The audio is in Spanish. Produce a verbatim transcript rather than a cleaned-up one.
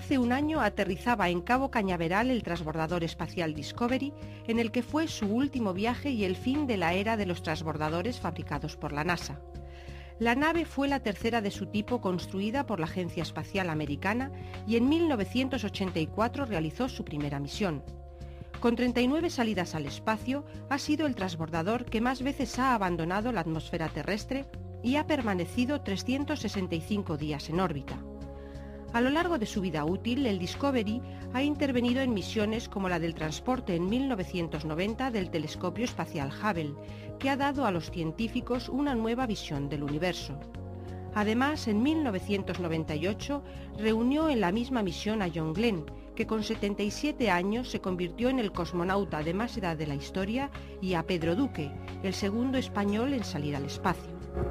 Hace un año aterrizaba en Cabo Cañaveral el transbordador espacial Discovery, en el que fue su último viaje y el fin de la era de los transbordadores fabricados por la NASA. La nave fue la tercera de su tipo construida por la Agencia Espacial Americana y en mil novecientos ochenta y cuatro realizó su primera misión. Con treinta y nueve salidas al espacio, ha sido el transbordador que más veces ha abandonado la atmósfera terrestre y ha permanecido trescientos sesenta y cinco días en órbita. A lo largo de su vida útil, el Discovery ha intervenido en misiones como la del transporte en mil novecientos noventa del telescopio espacial Hubble, que ha dado a los científicos una nueva visión del universo. Además, en mil novecientos noventa y ocho reunió en la misma misión a John Glenn, que con setenta y siete años se convirtió en el cosmonauta de más edad de la historia, y a Pedro Duque, el segundo español en salir al espacio.